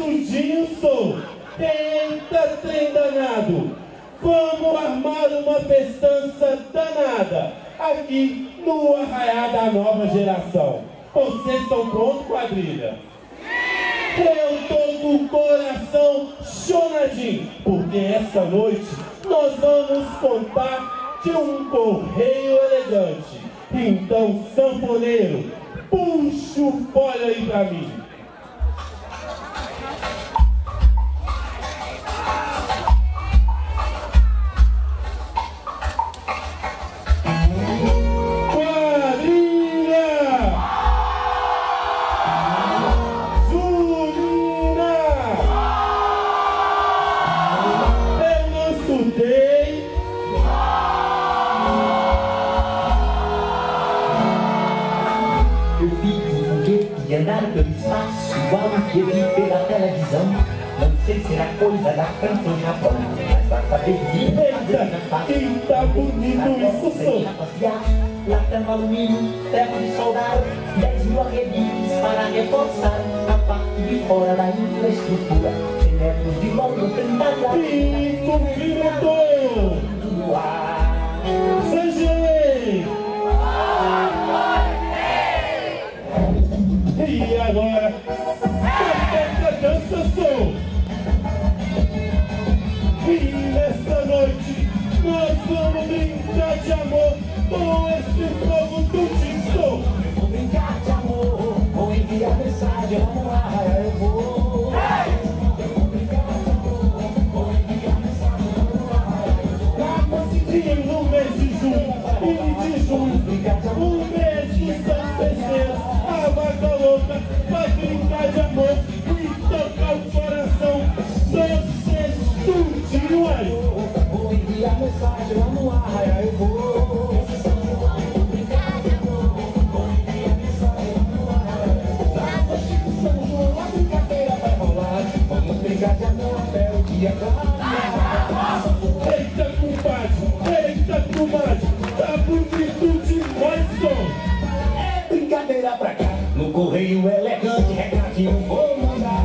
tudinho, sou. Eita, trem danado. Vamos armar uma festança danada aqui no Arraiá da Nova Geração. Vocês estão prontos, quadrilha? Eu tô com o coração chonadinho, porque essa noite nós vamos contar de um correio elegante. Então, sanfoneiro, puxa o fole aí pra mim. Pelo espaço, igual o que eu vi pela televisão. Não sei se era coisa da França ou Japão, mas basta ver quem tá bonito isso, sou. Latão, alumínio, ferro de soldar, 10 mil arrebites para reforçar a parte de fora da infraestrutura. 100 metros de longo, 30 graus. E cumprimentou Sanjei. E agora, a dança sou. E nessa noite nós vamos brincar de amor com esse fogo do disco. Eu vou brincar de amor, vou enviar mensagem lá no ar, eu vou. Eu vou brincar de amor, vou enviar mensagem lá no ar. E no mês de junho e de junho, um mês de São Festeiros, a vaca louca vai brincar de amor e tocar o coração vocês tudinho aí. Vou enviar mensagem lá no ar, eu vou. Vou brincar de amor, vou enviar mensagem lá no ar. Lá no Chico São João, a brincadeira vai rolar. Vamos brincar de amor até o dia clarear. Eita, compadre, eita, comadre, tá bonito demais, som. É brincadeira pra cá, no correio elegante, recadinho vou mandar.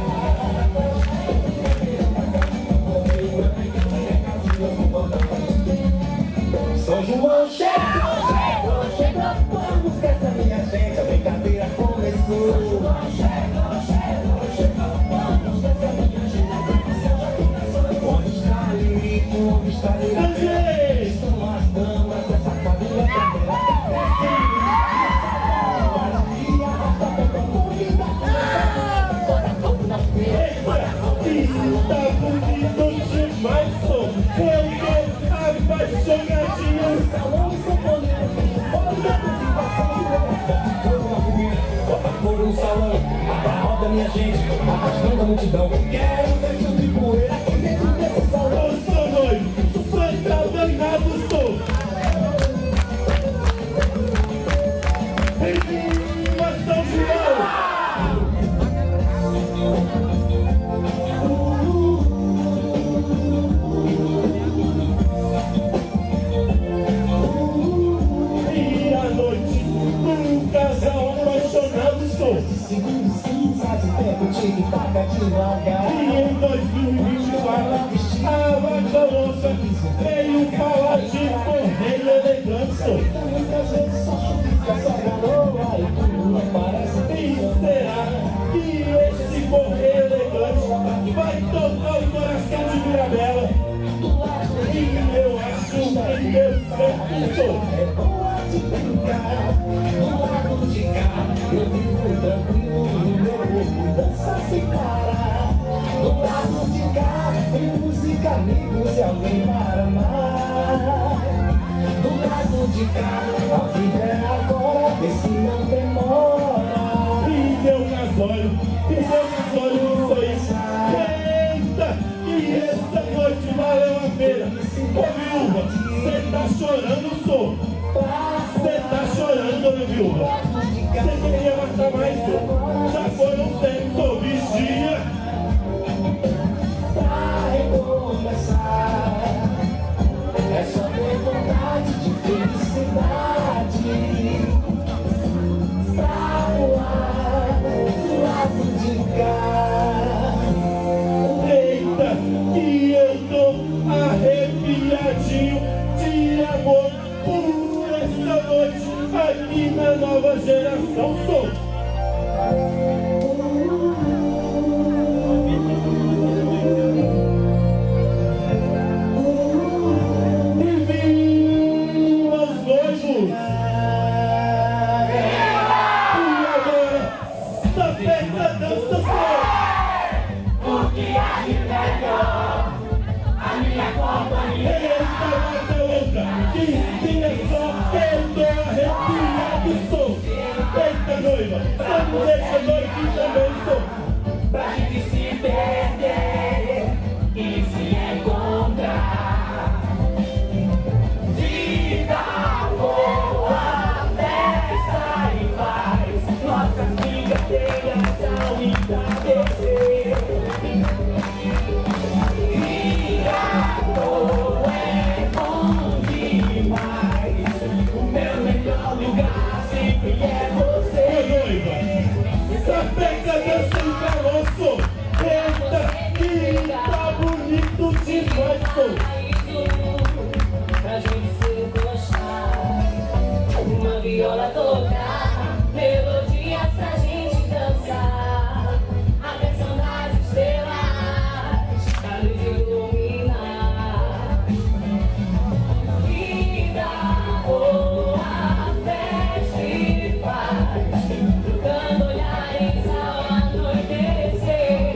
São João chegou, chegou, vamos com essa minha gente, a brincadeira começou. São João chegou, vamos com essa minha gente, a brincadeira começou. Onde está a Lirico, onde está a Lirico? Estão as damas dessa quadrilha primeira. Tá bonito demais, som. Eu tô apaixonadinho. Bota fogo no salão, a roda minha gente, arrastando a multidão. Quero ver seu de poeira aqui dentro desse salão. Eu sou noivo, sou tá danado, sou. Viva São João! Segundos, 15 de tempo, tic-tac, devagar. E em 2024, a vaca louca veio falar de correio elegante. Muitas vezes só chuvisca, só garoa e tudo não parece. E será que esse correio elegante vai tocar o coração de Mirabela? E eu acho que deu certo. É boa de brincar, do lado de cá, eu vivo tranquilo no meu corpo, dança sem parar. Do lado de cá, tem música, amigos e alguém para amar. Do lado de cá, a vida é agora, vê se não demora. E meu casório isso aí. Eita, e essa noite valeu a pena. Ô viúva, cê tá chorando, sou. Cê tá chorando, dona viúva. Cê queria matar mais, sou. Já foram tempo, vigia. Pra recomeçar, é só ter vontade de felicidade. Pra voar do lado de cá. festa dança sou. O que há de melhor? A minha companhia. Eita, mata louca, que minha só, eu tô arrepiado sou. Eita noiva, só não deixa doido que também sou. Pra gente se perder e se encontrar. Vida boa, festa e paz. Nossas brincadeiras são entardecer. Vida boa é bom demais. O meu melhor lugar sempre é você. Ô noiva, essa festa dança em balanço. Eita, que tá bonito demais sou. Pra gente se gostar, uma viola tocar, melodias pra gente dançar, a canção das estrelas, a luz iluminar. Vida boa, festa e paz, trocando olhares ao anoitecer.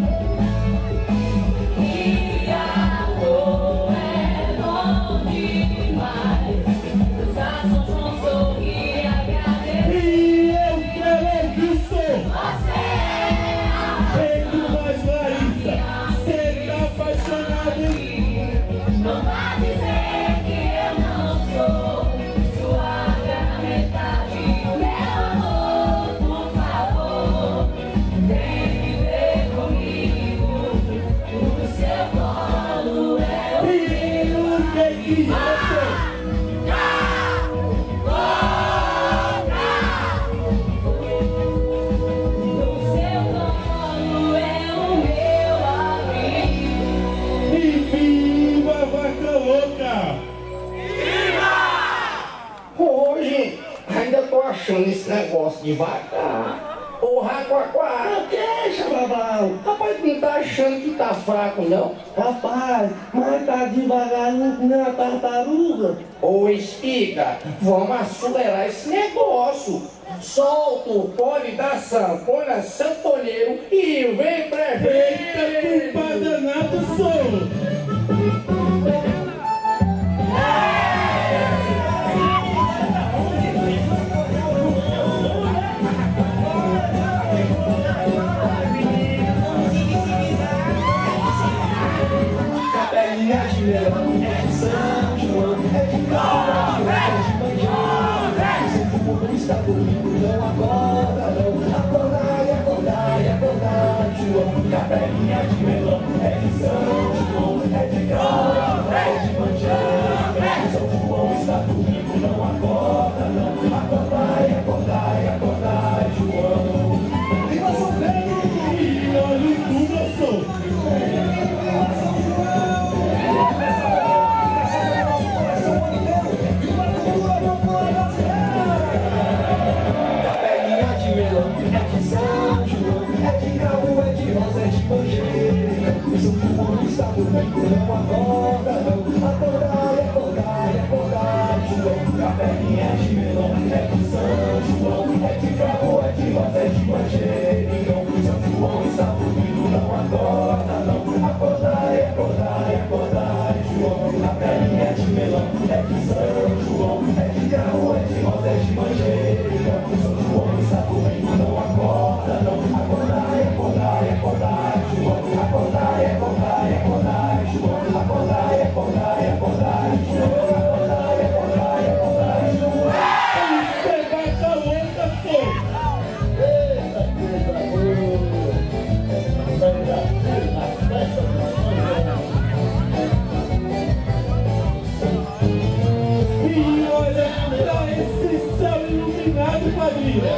Dia boa é bom demais, dançar São João, sorrir e agradecer. E eu quero é que sou. Você Feito mais Larissa, cê tá apaixonado em mim. não vai dizer que eu não sou sua metade. Meu amor, por favor, vem viver comigo. O seu colo é o E o que que eu sou? o seu colo é o meu amigo. E viva a vaca louca! Hoje, ainda tô achando esse negócio devagar. Ô Raquaquá, deixa, babau. Rapaz, não tá achando que tá fraco, não? Rapaz, mas tá devagar na tartaruga. Ô Espiga, vamos acelerar esse negócio. Solta o pole da sanfona sanfoneiro e vem pra Eita, culpa danada sou! Capelinha de melão, é de São João, é de calma, é de manjão. Sempre o mundo está dormindo, não acorda, não. Acordar e acordar e acordar, João. Capelinha de melão, é de São João, é de calma, é de manjão. São João está dormindo, não acorda, não. Acordar e acordar e acordar, João. Viva São Pedro! E olha tudo eu sou! Capelinha de melão, é de São João, é de calmo, é de rosa, é de manjeira. São João está dormindo, não acorda, não. Acordar e acordar e acordar, João. Capelinha de melão, é de São João, é de calmo, é de rosa, é de manjeira. São João está dormindo, não acorda, não. Acordar e acordar e acordar, João. Capelinha de melão, é de São João, é de calmo, é de rosa, é de manjeira. São João está dormindo, não acorda, não. Acordar e acordar e acordar, João. Acordar e acordar e acordar, João. Acordar e acordar e acordar, João. Acordar e acordar e acordar, João. Cê vaca louca sou! Eita, coisa E olha pra esse céu iluminado, quadrilha!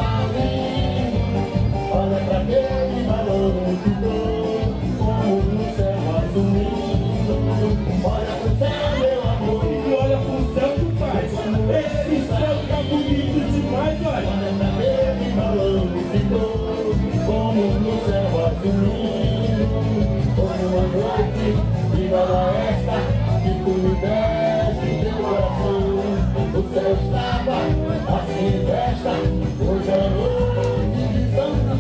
olha pra aquele balão que dou, como no céu azul lindo. Olha pro céu, meu amor. E olha pro céu que faz! Esse céu tá bonito demais, olha! Olha pra aquele balão que dou, como no céu azul lindo. Foi uma noite viva da esta que tu me deste teu coração. O céu estava assim festa, hoje é noite de São João.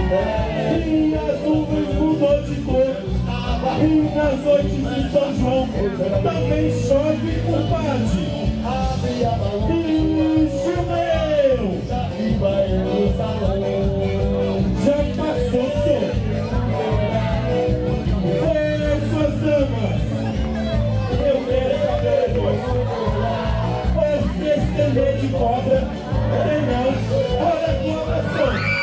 E as nuvens mudou de cor. E nas noites de São João também chove, compadre. E choveu. Já passou, senhor. Suas damas, eu quero saber você estender de cobra, tem não, olha a tua nação.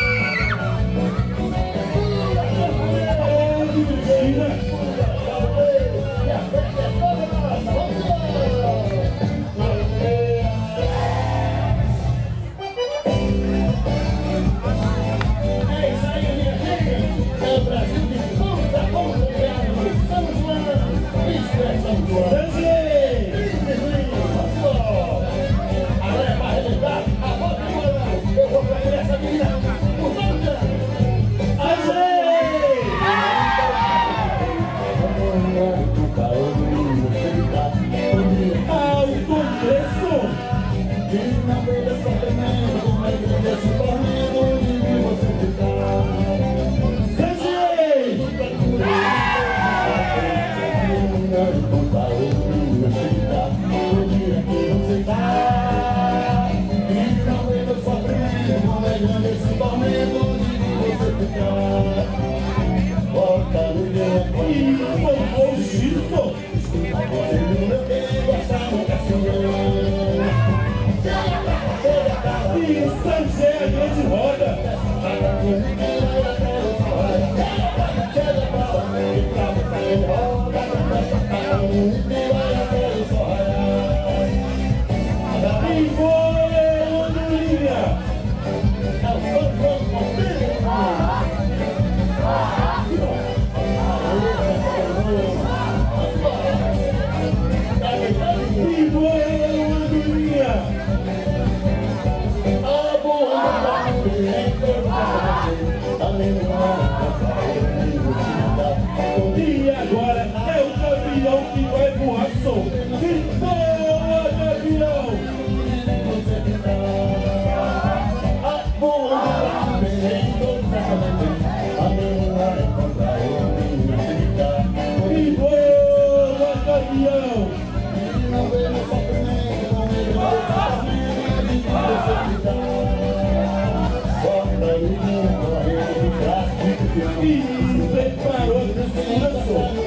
E agora é o gavião que vai voar solto. E boa, gavião! E boa, gavião! E preparou o descanso.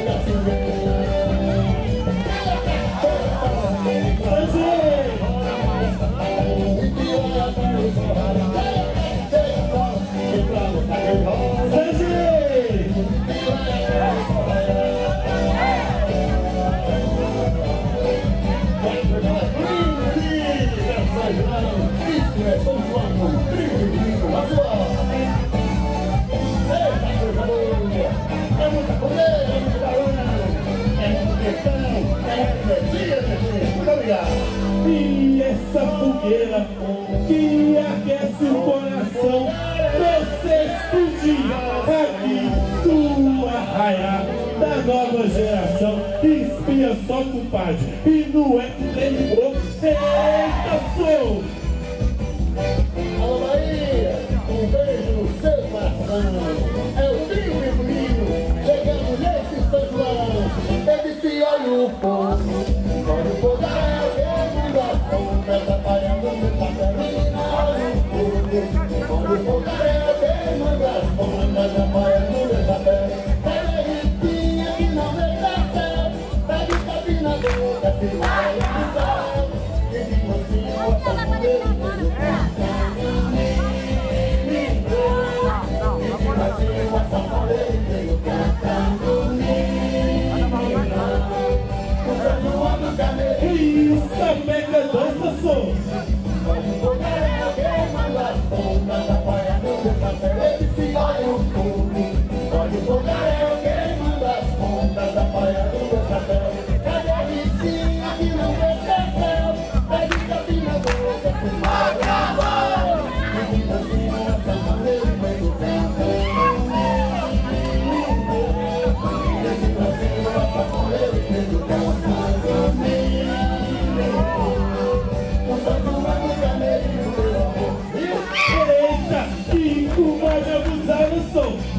E essa fogueira que aquece o coração, você explodir aqui no arraiá da nova geração. Espia só, compadre, e não é que lembrou. Eita, sou! Alô, Bahia, um beijo no seu coração. É o trio feminino, chegamos nesse São João. Eu disse, olha o povo, olha o povo da atrapalhando meu paterino, olha o povo da manda as pontas, atrapalhando meu papel. Ela é riquinha que não vê da céu, tá de cabina boca, se vai no céu. E de mansinho,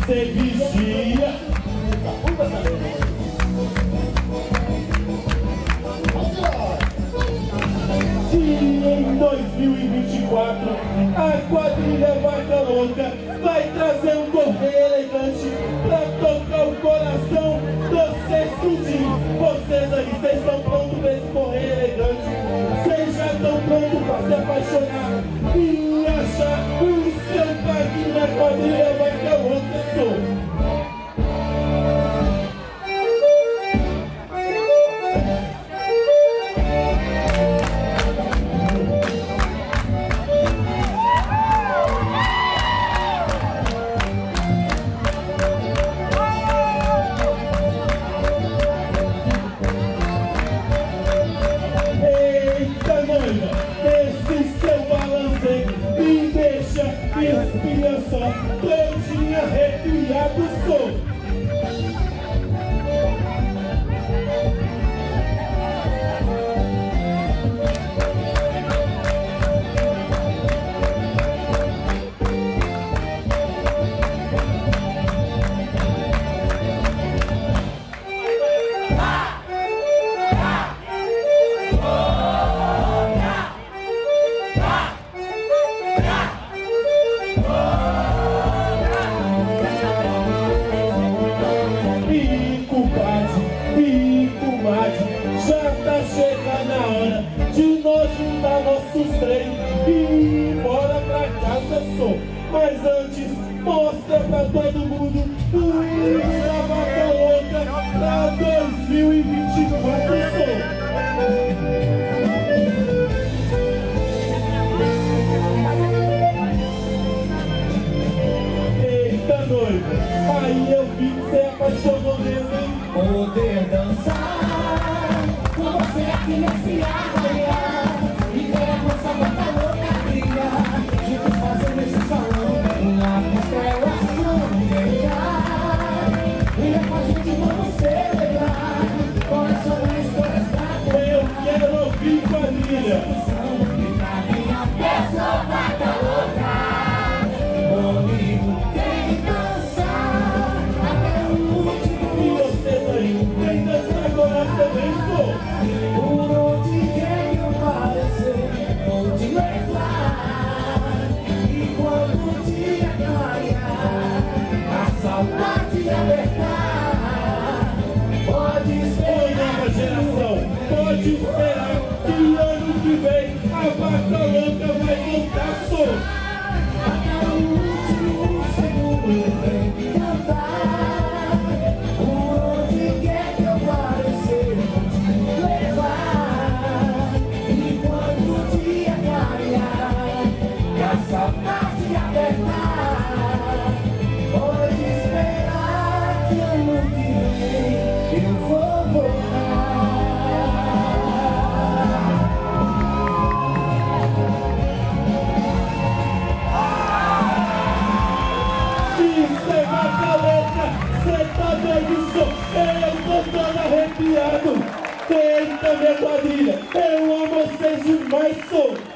você vigia. E em 2024, a quadrilha Vaca Louca vai trazer um correio elegante pra tocar o coração do Sextudinho. Vocês aí, vocês estão prontos pra esse correio elegante? Vocês já estão prontos pra se apaixonar e achar o seu parquinho na quadrilha Vaca Louca, sou? Espinha só, todinha arrepiado sou. Já tá chegando a hora de nós juntar nossos trem e ir embora pra casa, só. Mas antes, mostra pra todo mundo o hino da Vaca Louca pra 2024, só. Eita, noiva, aí eu vi que você apaixonou mesmo, hein? Poder dançar com você aqui nesse arraial e ver a nossa Vaca Louca brilhar, juntos fazendo esse salão uma constelação brilhar. Venha com a gente, vamos celebrar corações, histórias da Eu quero ouvir quadrilha. Eu sou Vaca Louca, comigo vem dançar até o último. E vocês aí, vem dançar agora também, sou. Por onde quer que eu parecer, vou te levar. E quando o dia clarear, a saudade apertar, pode Oi, esperar. nova geração, pode esperar que ano que vem a Vaca Louca vai voltar, sou. Até o último segundo vem cantar. Por onde quer que eu parecer, vou te levar. E quando o dia clarear, e a saudade apertar, pode esperar que ano que vem eu vou voltar. Isso é Vaca Louca, cê tá doido, sou. Eu tô todo arrepiado. Eita, minha quadrilha, eu amo vocês demais, sou.